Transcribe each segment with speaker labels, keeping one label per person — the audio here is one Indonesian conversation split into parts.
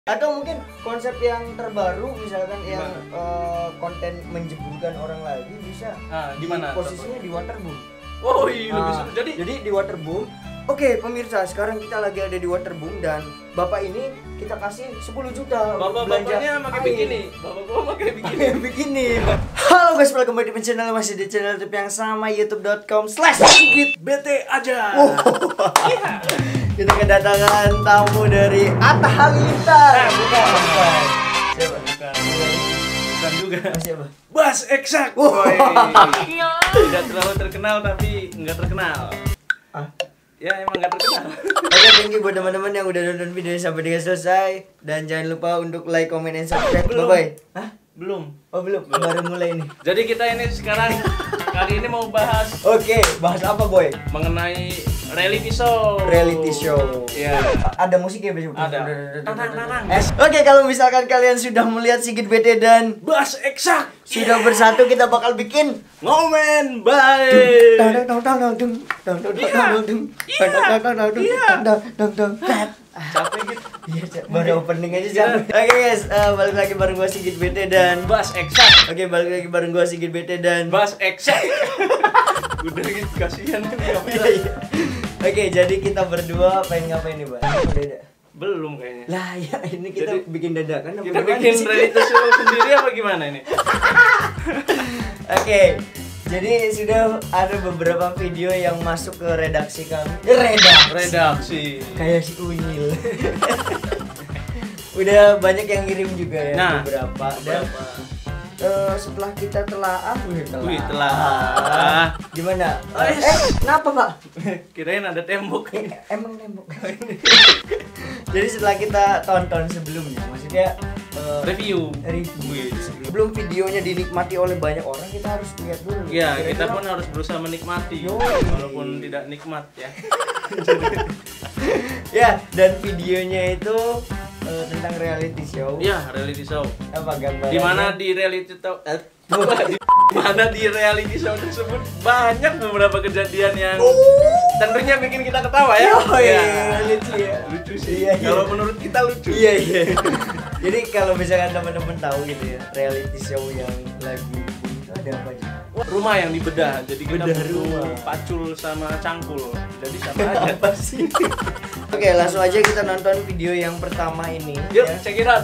Speaker 1: Atau mungkin konsep yang terbaru misalkan yang konten menjeburkan orang lagi bisa
Speaker 2: di mana?
Speaker 1: Posisinya di waterboom.
Speaker 2: Oh iya, bisa.
Speaker 1: Jadi di waterboom. Oke, pemirsa, sekarang kita lagi ada di waterboom dan bapak ini kita kasih 10 juta.
Speaker 2: Bapak-bapaknya pakai bikini. Bapak-bapak pakai bikini.
Speaker 1: Bikini. Halo guys, welcome back di channel, masih di channel YouTube yang sama, youtube.com/sigitbt aja. Kita kedatangan tamu dari Atta Halilintar.
Speaker 2: Bukan.
Speaker 1: Siapa?
Speaker 2: Bukan juga.
Speaker 1: Siapa?
Speaker 2: Bas Eksak. Tidak terlalu terkenal tapi enggak terkenal. Ya emang enggak terkenal.
Speaker 1: Oke, thank you buat teman-teman yang udah nonton videonya sampai dengan selesai. Dan jangan lupa untuk like, comment, and subscribe. Bye-bye.
Speaker 2: Belum.
Speaker 1: Oh belum, baru mulai ini.
Speaker 2: Jadi kita ini sekarang kali ini mau bahas.
Speaker 1: Oke, bahas apa boy?
Speaker 2: Mengenai reality show.
Speaker 1: Reality show.
Speaker 2: Ya.
Speaker 1: Ada musiknya besok.
Speaker 2: Ada.
Speaker 1: Oke, kalau misalkan kalian sudah melihat Sigit BT dan
Speaker 2: Bas Eksak
Speaker 1: sudah bersatu, kita bakal bikin
Speaker 2: ngomen baik. Capek gitu.
Speaker 1: Iya, baru opening aja capek. Oke guys, balik lagi bareng gua Sigit BT dan
Speaker 2: Bas Eksak.
Speaker 1: Oke, balik lagi bareng gua Sigit BT dan
Speaker 2: Bas Eksak. Udah gitu kasihan kan kamera.
Speaker 1: Oke, jadi kita berdua pengen ngapain nih, Bang? Beda.
Speaker 2: Belum kayaknya.
Speaker 1: Lah ya, ini kita bikin dadakan apa
Speaker 2: Kita
Speaker 1: gimana
Speaker 2: bikin
Speaker 1: sih?
Speaker 2: reality show sendiri apa gimana ini?
Speaker 1: Oke, jadi sudah ada beberapa video yang masuk ke redaksi kami.
Speaker 2: Redaksi.
Speaker 1: Kayak si Unyil. Udah banyak yang ngirim juga ya, beberapa. Dan setelah kita telah gimana? Kenapa Pak?
Speaker 2: Kirain ada tembok.
Speaker 1: Emang tembok. Jadi setelah kita tonton sebelumnya, maksudnya
Speaker 2: review.
Speaker 1: Sebelum videonya dinikmati oleh banyak orang, kita harus lihat dulu.
Speaker 2: Ya, kita pun harus berusaha menikmati, walaupun tidak nikmat ya.
Speaker 1: Ya, dan videonya itu tentang reality show.
Speaker 2: Ya, reality show.
Speaker 1: Apa gambarnya?
Speaker 2: Di mana di reality show di reality show tersebut banyak beberapa kejadian yang tentunya bikin kita ketawa ya.
Speaker 1: Lucu ya.
Speaker 2: Lucu sih.
Speaker 1: Iya.
Speaker 2: Kalau menurut kita lucu.
Speaker 1: Iya. Jadi kalau misalkan teman-teman tahu gitu ya, reality show yang lagi itu ada apa aja?
Speaker 2: Rumah yang dibedah. Jadi kita
Speaker 1: Bedah
Speaker 2: butuh
Speaker 1: rumah.
Speaker 2: pacul sama cangkul. Jadi sama aja.
Speaker 1: Apa sih? Oke, langsung aja kita nonton video yang pertama ini.
Speaker 2: Yuk,
Speaker 1: ya.
Speaker 2: check it out.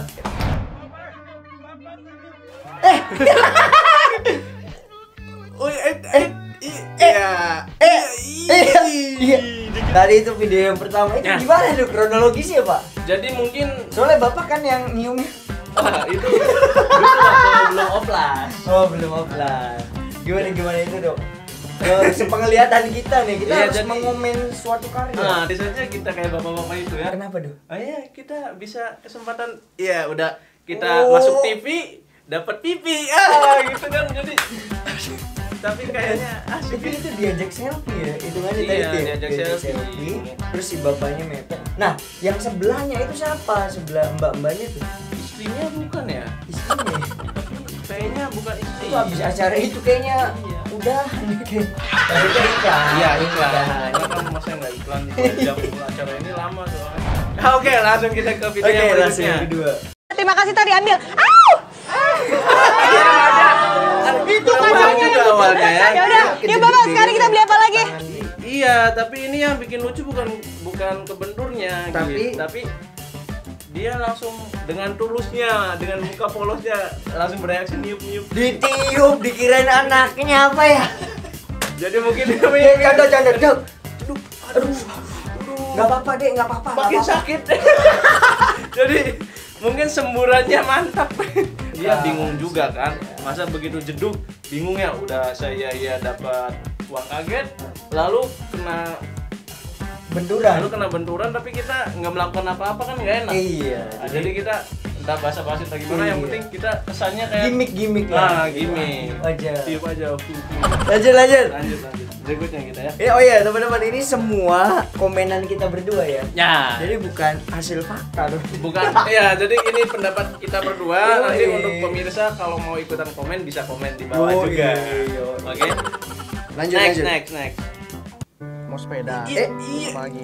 Speaker 1: Iya. Tadi itu video yang pertama itu gimana tuh kronologisnya Pak?
Speaker 2: Jadi mungkin
Speaker 1: Soalnya Bapak kan yang nyiumnya.
Speaker 2: itu waktu belum oplas.
Speaker 1: Oh belum oplas. Gimana itu dok? Sepenglihatan kita nih, kita harus mengomen suatu karya.
Speaker 2: Nah, biasanya kita kayak bapak-bapak itu ya.
Speaker 1: Kenapa dok?
Speaker 2: Ya kita bisa kesempatan. Ya udah kita masuk TV, dapat pipi. Gitu kan jadi. Tapi kayaknya asik.
Speaker 1: Tapi itu diajak selfie ya, itu aja tadi
Speaker 2: Iya, diajak selfie.
Speaker 1: Terus si bapaknya mepet. Nah, yang sebelahnya itu siapa? Sebelah mbak-mbaknya tuh.
Speaker 2: Istrinya bukan ya?
Speaker 1: Istrinya.
Speaker 2: Kayaknya bukan istri.
Speaker 1: Itu habis acara itu kayaknya udah kayak. Tapi itu iklan.
Speaker 2: Iya, iklan. Karena kan masa nggak iklan di jam acara ini lama soalnya. Oke, langsung kita ke video yang berikutnya.
Speaker 1: Kedua.
Speaker 3: Terima kasih tadi ambil.
Speaker 2: Itu kacanya juga awalnya ya.
Speaker 3: Ya udah, yuk Bapak sekarang kita beli apa lagi?
Speaker 2: Iya, tapi ini yang bikin lucu bukan kebenturnya, tapi dia langsung dengan tulusnya, dengan muka polosnya langsung bereaksi niup-niup.
Speaker 1: Ditiup, dikirain anaknya apa ya?
Speaker 2: Jadi mungkin dia
Speaker 1: Canda. Aduh. Enggak apa-apa, Dek, enggak apa-apa.
Speaker 2: makin sakit. Jadi mungkin semburannya mantap. Dia bingung juga kan, masa begitu jeduk bingung ya, udah saya dapat uang kaget lalu kena benturan tapi kita nggak melakukan apa-apa kan nggak enak.
Speaker 1: Iya.
Speaker 2: Nah, jadi kita entah basa-basi atau gimana, yang penting kita kesannya kayak
Speaker 1: gimmick
Speaker 2: gimmick
Speaker 1: aja.
Speaker 2: tiup aja.
Speaker 1: Lanjut.
Speaker 2: Berikutnya kita ya.
Speaker 1: Oh iya teman-teman, ini semua komenan kita berdua ya.
Speaker 2: Ya.
Speaker 1: Jadi bukan hasil fakta loh.
Speaker 2: Bukan. Ya, jadi ini pendapat kita berdua. Nanti untuk pemirsa kalau mau ikutan komen bisa komen di bawah juga. Oke.
Speaker 1: Lanjut.
Speaker 2: Next.
Speaker 4: mau sepeda.
Speaker 1: Iya.
Speaker 4: Pagi.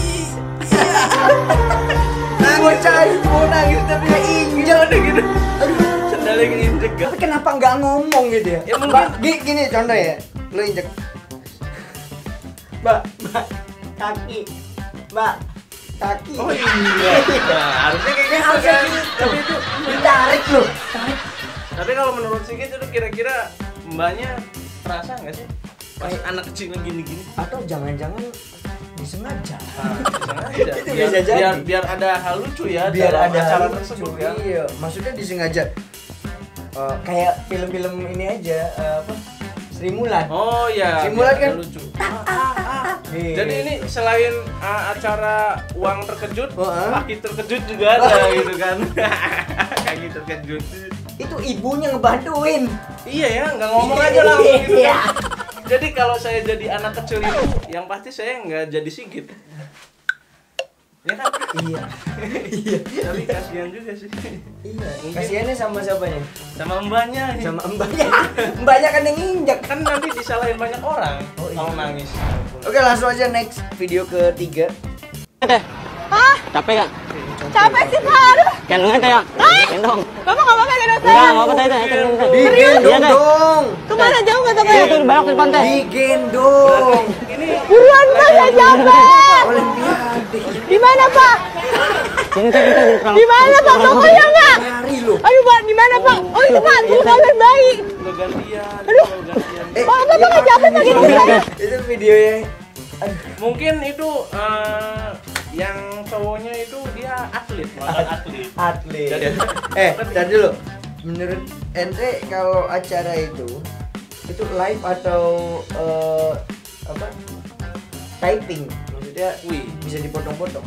Speaker 1: Mau nangis tapi nggak injak udah gitu. Aduh,
Speaker 2: Sendalnya keinjek gak?
Speaker 1: tapi kenapa nggak ngomong gitu ya?
Speaker 2: Ya mungkin-
Speaker 1: Gini contoh ya, lu injek. Mbak, kaki. Mbak, kaki.
Speaker 2: Oh iya. Nah, harusnya kayak gitu
Speaker 1: Harusnya
Speaker 2: kan.
Speaker 1: gitu.
Speaker 2: Tapi itu
Speaker 1: Ditarik lu.
Speaker 2: Tapi kalau menurut Sigit itu kira-kira mbaknya terasa nggak sih? Pas anak kecil gini-gini.
Speaker 1: Atau jangan-jangan disengaja.
Speaker 2: Nah, bisa aja.
Speaker 1: Itu bisa jadi.
Speaker 2: Biar ada hal lucu ya
Speaker 1: Biar
Speaker 2: dalam
Speaker 1: ada
Speaker 2: acara
Speaker 1: hal
Speaker 2: tersebut
Speaker 1: lucu,
Speaker 2: ya.
Speaker 1: Iya, maksudnya disengaja. Kayak film-film ini aja apa? Sri Mulat.
Speaker 2: Oh iya.
Speaker 1: Simulat
Speaker 2: biar
Speaker 1: kan?
Speaker 2: ada lucu.
Speaker 1: Iya.
Speaker 2: Jadi ini selain acara uang terkejut,
Speaker 1: Oh,
Speaker 2: kaki terkejut juga ada gitu kan. Kaki terkejut.
Speaker 1: Itu ibunya ngebantuin.
Speaker 2: Iya ya, nggak ngomong aja langsung gitu
Speaker 1: Iya.
Speaker 2: kan. Jadi kalau saya jadi anak kecil itu, yang pasti saya nggak jadi Sigit. Ya kan?
Speaker 1: Iya. Iya.
Speaker 2: Tapi kasihan juga sih.
Speaker 1: Iya.
Speaker 2: Mungkin-
Speaker 1: Kasiannya sama siapanya?
Speaker 2: Sama mbaknya.
Speaker 1: Sama mbaknya. Mbaknya kan yang injak.
Speaker 2: Kan nanti disalahin banyak orang
Speaker 1: Oh, iya.
Speaker 2: kalau nangis.
Speaker 1: Oke, langsung aja next video ketiga.
Speaker 3: Hah?
Speaker 5: Capek gak?
Speaker 3: Capek sih, Pak. Aduh.
Speaker 5: Gendongnya kayak gendong.
Speaker 3: Bapak nggak apa-apa gendong
Speaker 5: Enggak,
Speaker 3: saya.
Speaker 5: enggak apa tadi tadi.
Speaker 1: Digendong
Speaker 5: Iya, Teh.
Speaker 1: dong.
Speaker 3: Kemana jauh nggak
Speaker 5: Iya,
Speaker 3: sampai?
Speaker 5: tuh di balok di pantai.
Speaker 1: Digendong.
Speaker 2: Ini
Speaker 3: Buruan Pak, saya capek.
Speaker 1: Olimpiade.
Speaker 3: Di mana Pak?
Speaker 5: Sini tadi tadi.
Speaker 3: Di mana Pak? Pokoknya nggak.
Speaker 1: Lari lu.
Speaker 3: Aduh Pak, di mana Pak? Oh itu Pak, tuh kamar bayi.
Speaker 2: udah gantian.
Speaker 3: Aduh.
Speaker 2: udah gantian.
Speaker 3: Pak, Bapak nggak capek Pak gendong saya?
Speaker 1: Itu videonya. Aduh.
Speaker 2: Mungkin itu yang cowoknya itu dia atlet, mantan atlet.
Speaker 1: Atlet.
Speaker 2: Jadi-
Speaker 1: Tar dulu. Menurut ente kalau acara itu live atau apa? Typing. Maksudnya
Speaker 2: Wih,
Speaker 1: bisa dipotong-potong.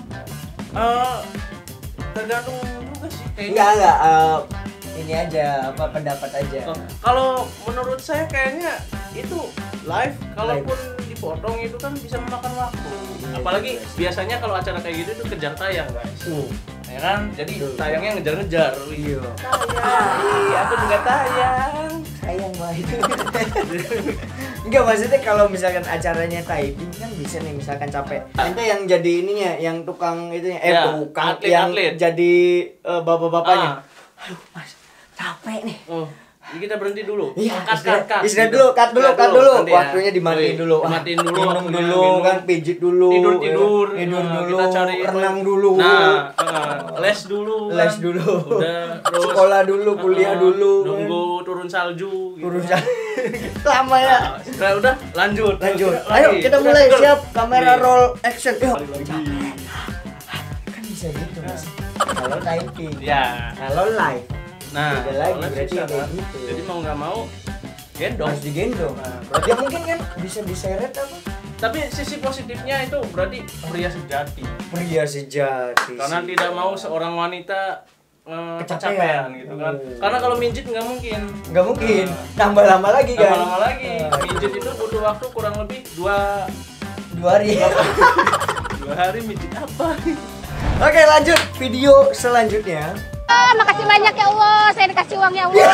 Speaker 2: tergantung juga sih kayaknya.
Speaker 1: Enggak, ini aja apa pendapat aja.
Speaker 2: Oh, kalau menurut saya kayaknya itu live, kalaupun dipotong itu kan bisa memakan waktu. Apalagi biasanya kalau acara kayak gitu itu kejar tayang guys. Ya kan? Jadi tayangnya ngejar-ngejar.
Speaker 1: Iya.
Speaker 2: Tayang, aku juga tayang.
Speaker 1: Sayang mah itu. Enggak, maksudnya kalau misalkan acaranya typing kan bisa nih, misalkan capek. Ente yang jadi ininya, yang tukang itunya,
Speaker 2: Ya,
Speaker 1: tukang
Speaker 2: atlet,
Speaker 1: yang
Speaker 2: atlet.
Speaker 1: jadi bapak-bapaknya.
Speaker 2: Ah.
Speaker 1: Aduh, Mas, capek nih.
Speaker 2: Oh, ini kita berhenti dulu.
Speaker 1: Iya,
Speaker 2: cut
Speaker 1: istirahat
Speaker 2: gitu.
Speaker 1: dulu, cut dulu.
Speaker 2: Nanti ya.
Speaker 1: Waktunya dimatiin
Speaker 2: Wih,
Speaker 1: dulu.
Speaker 2: dimatiin dulu.
Speaker 1: Minum
Speaker 2: waktunya,
Speaker 1: dulu,
Speaker 2: minum.
Speaker 1: kan pijit dulu.
Speaker 2: Tidur,
Speaker 1: ya.
Speaker 2: tidur.
Speaker 1: Tidur
Speaker 2: Nah,
Speaker 1: dulu.
Speaker 2: kita cari
Speaker 1: renang dulu.
Speaker 2: Nah, les dulu.
Speaker 1: Les
Speaker 2: kan.
Speaker 1: dulu.
Speaker 2: Udah, terus
Speaker 1: Sekolah dulu, kuliah dulu.
Speaker 2: Nunggu turun salju. Gitu.
Speaker 1: Turun lama ya.
Speaker 2: Nah, setelah udah lanjut.
Speaker 1: Lanjut.
Speaker 2: Terus
Speaker 1: Ayo
Speaker 2: lagi.
Speaker 1: kita
Speaker 2: Udah,
Speaker 1: mulai,
Speaker 2: tidur.
Speaker 1: siap. Kamera
Speaker 2: Nih.
Speaker 1: roll action. Yuk.
Speaker 2: Balik lagi.
Speaker 1: Kan bisa gitu, Mas. Kalau typing.
Speaker 2: Ya.
Speaker 1: Kalau live
Speaker 2: Nah,
Speaker 1: beda lagi,
Speaker 2: live
Speaker 1: berarti
Speaker 2: bisa,
Speaker 1: kayak
Speaker 2: kan?
Speaker 1: gitu.
Speaker 2: Jadi mau nggak mau gendong.
Speaker 1: harus digendong.
Speaker 2: Nah,
Speaker 1: Ya mungkin kan bisa diseret apa?
Speaker 2: Tapi sisi positifnya itu berarti pria sejati.
Speaker 1: Pria sejati.
Speaker 2: Karena
Speaker 1: sih.
Speaker 2: tidak mau seorang wanita
Speaker 1: Kecapean.
Speaker 2: kecapean gitu kan.
Speaker 1: Oh.
Speaker 2: Karena kalau minjit nggak mungkin.
Speaker 1: Nggak mungkin. Tambah lama lagi kan?
Speaker 2: Lama-lama lagi. Minjit itu butuh waktu kurang lebih 2
Speaker 1: 2 hari.
Speaker 2: hari minjit apa?
Speaker 1: Oke, lanjut video selanjutnya.
Speaker 3: Makasih banyak ya Allah, saya dikasih uang ya Allah.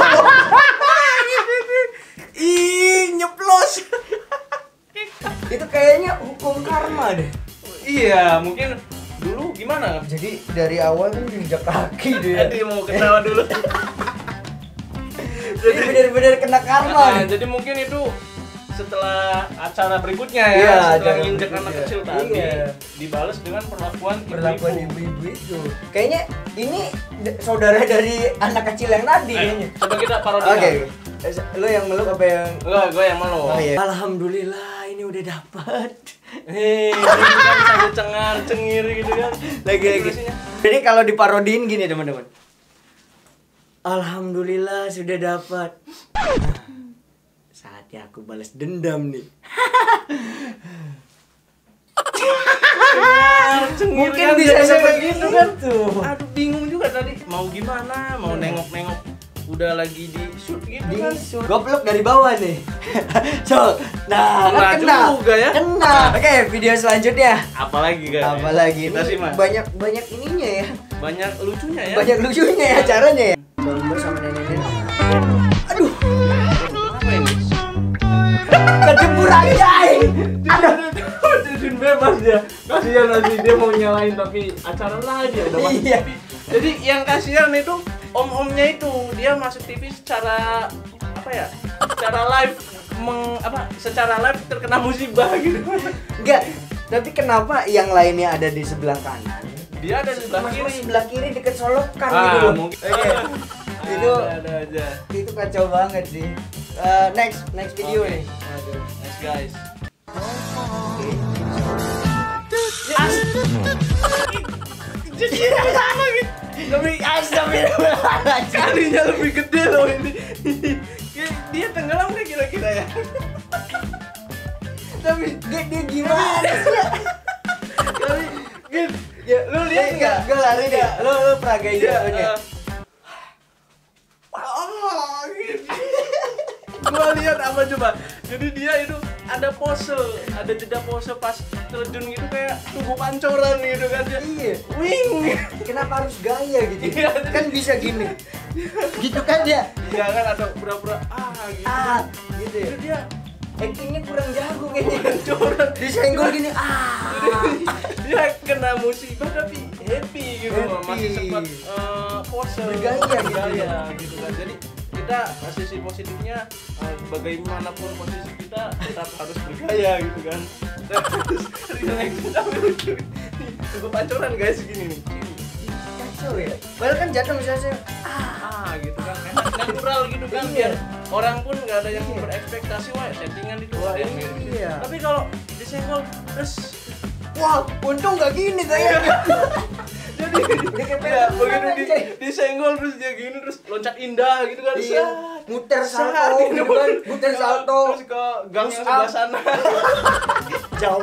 Speaker 1: Ih, nyeplos. Itu kayaknya hukum karma deh.
Speaker 2: Iya, mungkin dulu gimana?
Speaker 1: Jadi dari awal kan diinjak kaki dia.
Speaker 2: Tadi mau ketawa dulu.
Speaker 1: Jadi benar-benar kena karma
Speaker 2: Nah,
Speaker 1: nih.
Speaker 2: jadi mungkin itu setelah acara berikutnya ya,
Speaker 1: Iya,
Speaker 2: setelah
Speaker 1: acara
Speaker 2: nginjek
Speaker 1: berikutnya.
Speaker 2: anak kecil tadi,
Speaker 1: Iya.
Speaker 2: dibalas dengan perlakuan
Speaker 1: Perlakuan
Speaker 2: ibu-ibu.
Speaker 1: ibu-ibu itu. Kayaknya ini saudara dari anak kecil yang tadi kayaknya.
Speaker 2: Coba kita parodi.
Speaker 1: Oke. Lo yang meluk apa yang
Speaker 2: Gue yang meluk.
Speaker 1: Oh, iya. Alhamdulillah ini udah dapat.
Speaker 2: Hei, ini kan sambil cengar cengir gitu kan.
Speaker 1: Lagi.
Speaker 2: Ekspresinya.
Speaker 1: Jadi kalau diparodiin gini teman-teman. Alhamdulillah sudah dapat. Saatnya aku balas dendam nih.
Speaker 2: Cengir
Speaker 1: Mungkin
Speaker 2: kan,
Speaker 1: bisa
Speaker 2: jadinya
Speaker 1: seperti
Speaker 2: begitu
Speaker 1: itu
Speaker 2: kan.
Speaker 1: kan.
Speaker 2: Aduh bingung juga tadi mau gimana, mau nengok-nengok udah lagi di shoot gitu kan.
Speaker 1: Gue peluk dari bawah nih. So, nah
Speaker 2: Kena
Speaker 1: kan kena
Speaker 2: juga ya.
Speaker 1: Kena. Oke, video selanjutnya.
Speaker 2: Apalagi kan?
Speaker 1: Apalagi
Speaker 2: Kita
Speaker 1: ini
Speaker 2: simak.
Speaker 1: banyak ininya ya.
Speaker 2: Banyak lucunya ya.
Speaker 1: Banyak lucunya ya caranya ya. Bang sama nenek-nenek. Aduh,
Speaker 2: Apa ini?
Speaker 1: kejebur aja. Aduh.
Speaker 2: bebas dia. Kasihan nanti dia mau nyalain tapi acara lagi udah masuk
Speaker 1: Iya.
Speaker 2: TV. Jadi yang kasihan itu om-omnya itu dia masuk TV secara apa ya? Secara live secara live terkena musibah gitu.
Speaker 1: Enggak, tapi kenapa yang lainnya ada di sebelah kanan?
Speaker 2: Dia ada di sebelah
Speaker 1: Mas
Speaker 2: kiri.
Speaker 1: sebelah kiri deket solokan
Speaker 2: Ah,
Speaker 1: gitu loh.
Speaker 2: mungkin.
Speaker 1: Oke. Itu
Speaker 2: ada aja.
Speaker 1: itu kacau banget sih. Next video
Speaker 2: Oke.
Speaker 1: nih. Aduh.
Speaker 2: Nice guys. Jadi sama gitu.
Speaker 1: Lebih astagfirullahaladzim.
Speaker 2: Kalinya lebih gede loh ini. Dia tenggelam nggak kira-kira ya?
Speaker 1: Tapi dia gimana sih ya?
Speaker 2: Tapi gitu. Ya, lu lihat nggak?
Speaker 1: Gue lari nggak? Lu peragain jatuhnya.
Speaker 2: Oh, gitu. Gua lihat apa coba? Jadi dia itu ada pose, ada jeda pose pas terjun gitu kayak tubuh pancoran gitu kan dia.
Speaker 1: Iya.
Speaker 2: Wing.
Speaker 1: Kenapa harus gaya gitu?
Speaker 2: Iya.
Speaker 1: Kan bisa gini. Gitu kan dia.
Speaker 2: Iya kan ada pura-pura gitu.
Speaker 1: Ah, gitu ya.
Speaker 2: Itu dia
Speaker 1: Actingnya kurang jago kayaknya.
Speaker 2: pancoran.
Speaker 1: Disenggol gini.
Speaker 2: Dia kena musibah tapi happy gitu loh.
Speaker 1: Happy.
Speaker 2: Masih sempat pose
Speaker 1: Bergaya
Speaker 2: gitu kan. Jadi kita sisi positifnya bagaimanapun posisi kita tetap harus bergaya gitu kan. Terus relax tapi lucu. Tunggu pancoran guys gini nih.
Speaker 1: Kacau ya. Padahal kan jatuh misalnya
Speaker 2: Gitu kan natural gitu kan
Speaker 1: Iya.
Speaker 2: biar orang pun nggak ada yang berekspektasi wah settingan itu
Speaker 1: Wah,
Speaker 2: ada yang mirip.
Speaker 1: iya.
Speaker 2: Tapi kalau disenggol terus
Speaker 1: wah, untung gak gini kayaknya.
Speaker 2: jadi
Speaker 1: Udah kayak
Speaker 2: ya,
Speaker 1: film
Speaker 2: begitu
Speaker 1: aja.
Speaker 2: disenggol terus dia gini terus loncat indah gitu kan.
Speaker 1: Iya, muter salto gitu kan, muter salto.
Speaker 2: Terus ke gang yang
Speaker 1: Push
Speaker 2: sebelah
Speaker 1: up.
Speaker 2: sana.
Speaker 1: Jauh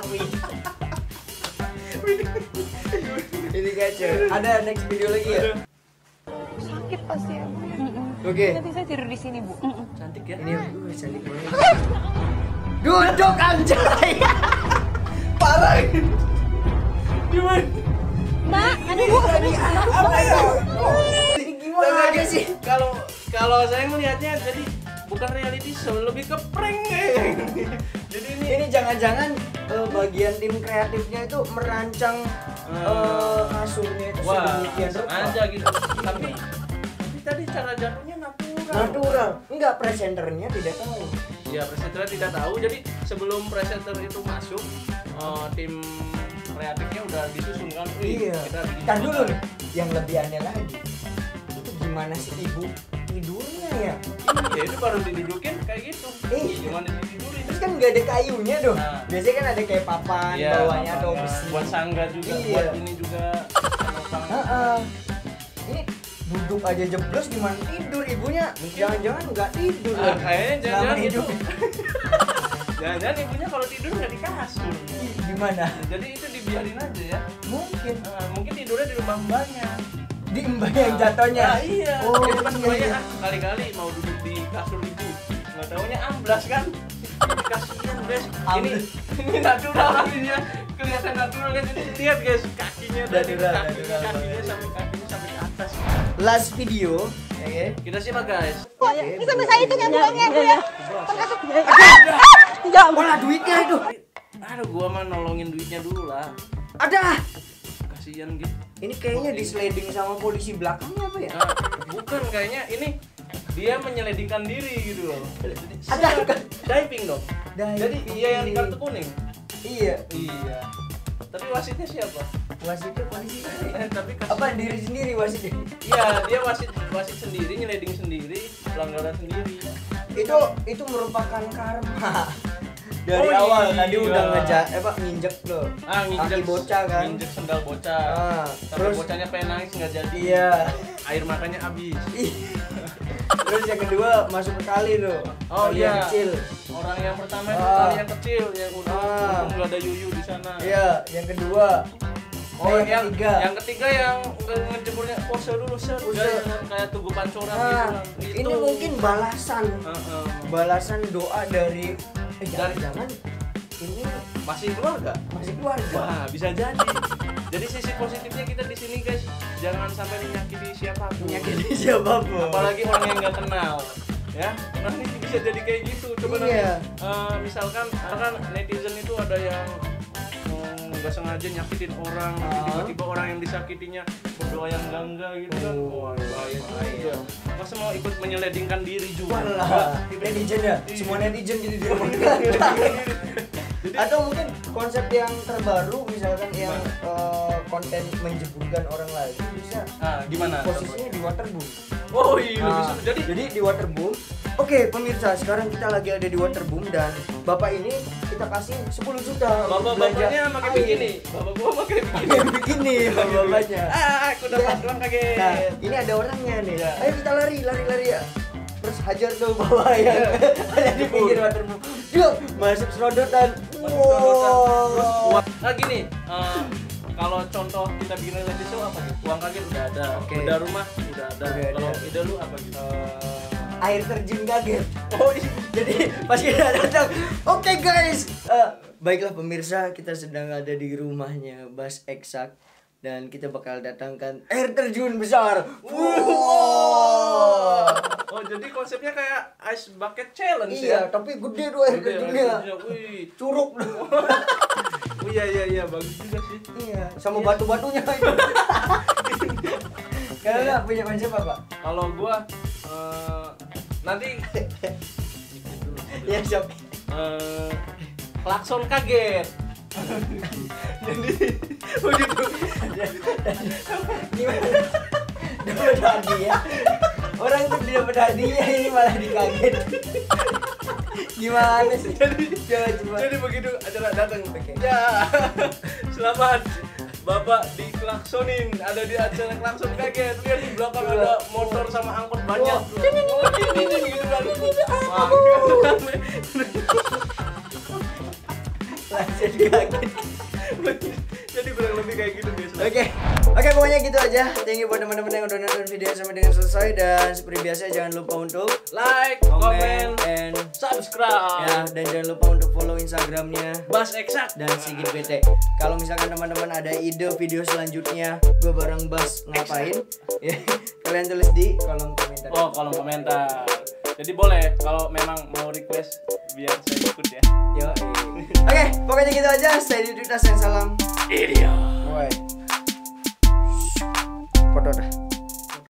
Speaker 1: ini kacau. Ada next video lagi ya?
Speaker 3: Sakit pasti ya.
Speaker 1: Oke.
Speaker 3: Nanti saya tidur di sini, Bu.
Speaker 2: Cantik ya.
Speaker 1: Ini cantik banget. Duduk anjay. Parah.
Speaker 2: Gimana?
Speaker 3: Mbak, aduh Bu.
Speaker 1: Apa ya? Ini gimana sih?
Speaker 2: Kalau saya melihatnya jadi bukan reality show, lebih ke prank kayak. Jadi
Speaker 1: Ini jangan-jangan bagian tim kreatifnya itu merancang kasurnya itu sedemikian rupa.
Speaker 2: aja gitu. Tapi tadi cara jatuhnya natural.
Speaker 1: Natural. Enggak, presenternya tidak tahu.
Speaker 2: Ya presenter tidak tahu. Jadi sebelum presenter itu masuk, tim kreatifnya udah disusun kan. Wih,
Speaker 1: Iya.
Speaker 2: kita bikin
Speaker 1: Kan dulu
Speaker 2: apa?
Speaker 1: nih, yang lebih aneh lagi. Itu gimana sih ibu tidurnya ya?
Speaker 2: Iya, itu baru didudukin kayak gitu. Gimana ditidurin?
Speaker 1: Terus kan nggak ada kayunya tuh.
Speaker 2: Nah.
Speaker 1: Biasanya kan ada kayak papan
Speaker 2: Iya,
Speaker 1: bawahnya atau
Speaker 2: makanya.
Speaker 1: besi.
Speaker 2: Buat sangga juga,
Speaker 1: Iya.
Speaker 2: buat ini juga. Sama
Speaker 1: Heeh. Ini duduk aja jeblos gimana tidur ibunya? Jangan-jangan nggak tidur. lagi.
Speaker 2: kayaknya
Speaker 1: Selama
Speaker 2: jangan-jangan itu.
Speaker 1: hidup.
Speaker 2: Jangan-jangan ibunya kalau tidur nggak di kasur.
Speaker 1: Ih, gimana?
Speaker 2: Jadi itu dibiarin aja ya.
Speaker 1: Mungkin
Speaker 2: Mungkin tidurnya di rumah mbaknya.
Speaker 1: di mbak yang jatuhnya.
Speaker 2: Ah, iya.
Speaker 1: Oh,
Speaker 2: Jadi pas
Speaker 1: iya,
Speaker 2: mbaknya
Speaker 1: iya.
Speaker 2: kali-kali mau duduk di kasur ibu. Nggak taunya amblas kan. Kasihan guys. Ini natural kakinya. Kelihatan natural guys. Ini lihat guys kakinya dari
Speaker 1: Natural,
Speaker 2: kakinya
Speaker 1: natural.
Speaker 2: kakinya sampai ke atas.
Speaker 1: Last video, oke.
Speaker 2: Kita simak guys.
Speaker 3: Ini sampai saya itu yang buangnya Bu ya.
Speaker 1: Mana duitnya itu?
Speaker 2: Aduh, gua mah nolongin duitnya dulu lah.
Speaker 1: Ada.
Speaker 2: Kasihan gitu.
Speaker 1: Ini kayaknya disliding sama polisi belakangnya apa ya?
Speaker 2: Nah, bukan kayaknya ini dia menyeledingkan diri gitu loh.
Speaker 1: Ada.
Speaker 2: Diving dong.
Speaker 1: Diving.
Speaker 2: Jadi dia yang di kartu kuning.
Speaker 1: Iya.
Speaker 2: Iya. Tapi wasitnya siapa?
Speaker 1: Wasitnya polisi.
Speaker 2: Tapi
Speaker 1: Apa diri sendiri wasitnya?
Speaker 2: Iya, dia wasit sendiri, nyeleding sendiri, pelanggaran sendiri.
Speaker 1: Itu merupakan karma. Dari
Speaker 2: Oh,
Speaker 1: awal
Speaker 2: iya.
Speaker 1: tadi udah nginjek loh. Kaki bocah kan.
Speaker 2: Nginjek sendal bocah. Sampai
Speaker 1: Terus
Speaker 2: bocahnya pengen nangis nggak jadi.
Speaker 1: iya.
Speaker 2: Air matanya habis.
Speaker 1: Terus yang kedua masuk ke kali tuh.
Speaker 2: Oh,
Speaker 1: Kali
Speaker 2: iya.
Speaker 1: yang kecil.
Speaker 2: Orang yang pertama itu
Speaker 1: Ah.
Speaker 2: kali yang kecil yang udah
Speaker 1: Ah.
Speaker 2: nggak ada yuyu di sana.
Speaker 1: Iya, yang kedua.
Speaker 2: Oh,
Speaker 1: yang ketiga.
Speaker 2: yang ketiga yang ngejemurnya pose dulu set,
Speaker 1: Pose.
Speaker 2: kayak tugu pancoran
Speaker 1: Nah,
Speaker 2: gitu.
Speaker 1: ini mungkin balasan
Speaker 2: Heeh.
Speaker 1: balasan doa dari jangan-jangan ini
Speaker 2: Masih keluarga?
Speaker 1: masih keluarga.
Speaker 2: Wah, bisa jadi. Jadi sisi positifnya kita di sini guys, jangan sampai menyakiti siapapun.
Speaker 1: Menyakiti siapapun.
Speaker 2: Apalagi orang yang nggak kenal. Ya, nanti bisa jadi kayak gitu. Coba
Speaker 1: Iya.
Speaker 2: nanti misalkan kan netizen itu ada yang nggak sengaja nyakitin orang, tiba-tiba orang yang disakitinya berdoa yang enggak gitu kan. Wah, bahaya juga. Masa mau ikut menyeledingkan diri juga?
Speaker 1: Walah, netizen ya, semua netizen jadi di rumah. Atau mungkin konsep yang terbaru misalkan yang konten menjeburkan orang lain bisa
Speaker 2: gimana?
Speaker 1: posisinya di waterboom.
Speaker 2: Oh iya, bisa.
Speaker 1: Jadi di waterboom. Oke, pemirsa, sekarang kita lagi ada di waterboom dan bapak ini kita kasih 10 juta.
Speaker 2: Bapak-bapaknya pakai begini. Bapak gua pakai begini.
Speaker 1: Begini bapak-bapaknya.
Speaker 2: Aku dapat uang kaget.
Speaker 1: Nah, ini ada orangnya nih. Ayo kita lari ya. Terus hajar tuh bawah yang ada di pinggir waterboom. Yuk, masuk serodotan.
Speaker 2: Terus nah gini, kalau contoh kita bikin reality show apa gitu? Uang kaget udah ada, beda rumah udah ada. Kalau ide lu apa gitu?
Speaker 1: Air terjun kaget. Oh iya. Jadi pas kita datang, oke guys. Baiklah pemirsa, kita sedang ada di rumahnya Bas Eksak dan kita bakal datangkan air terjun besar.
Speaker 2: Oh jadi konsepnya kayak ice bucket challenge
Speaker 1: iya,
Speaker 2: ya?
Speaker 1: tapi gede tuh air terjunnya.
Speaker 2: Wih,
Speaker 1: Curug.
Speaker 2: oh iya bagus juga sih.
Speaker 1: Iya, sama batu-batunya itu. Kalian punya konsep apa?
Speaker 2: Kalau gua nanti
Speaker 1: Ya siap.
Speaker 2: klakson kaget. Jadi begitu.
Speaker 1: Gimana? Dapat hadiah. Orang tuh dapat hadiah ini malah dikaget. Gimana sih?
Speaker 2: Jadi begitu acara datang. Ya. Selamat. Bapak diklaksonin, ada di acara klakson kaget. Lihat di belakang ada motor sama angkot banyak. Ini gitu kan.
Speaker 1: Langsung kaget.
Speaker 2: Jadi kurang lebih kayak gitu biasanya.
Speaker 1: Oke, pokoknya gitu aja. Thank you buat teman-teman yang udah nonton video sampai dengan selesai dan seperti biasa jangan lupa untuk
Speaker 2: Like,
Speaker 1: comment,
Speaker 2: comment,
Speaker 1: and
Speaker 2: subscribe.
Speaker 1: ya, dan jangan lupa untuk follow Instagramnya
Speaker 2: Bas Eksak
Speaker 1: dan Sigit BT. Kalau misalkan teman-teman ada ide video selanjutnya gue bareng Bas ngapain, ya kalian tulis di kolom komentar.
Speaker 2: Oh, kolom komentar. Jadi boleh kalau memang mau request biar saya ikut ya.
Speaker 1: Yo. Oke, pokoknya gitu aja. Saya Didi Tas yang salam.
Speaker 2: Idiot.
Speaker 1: Bye.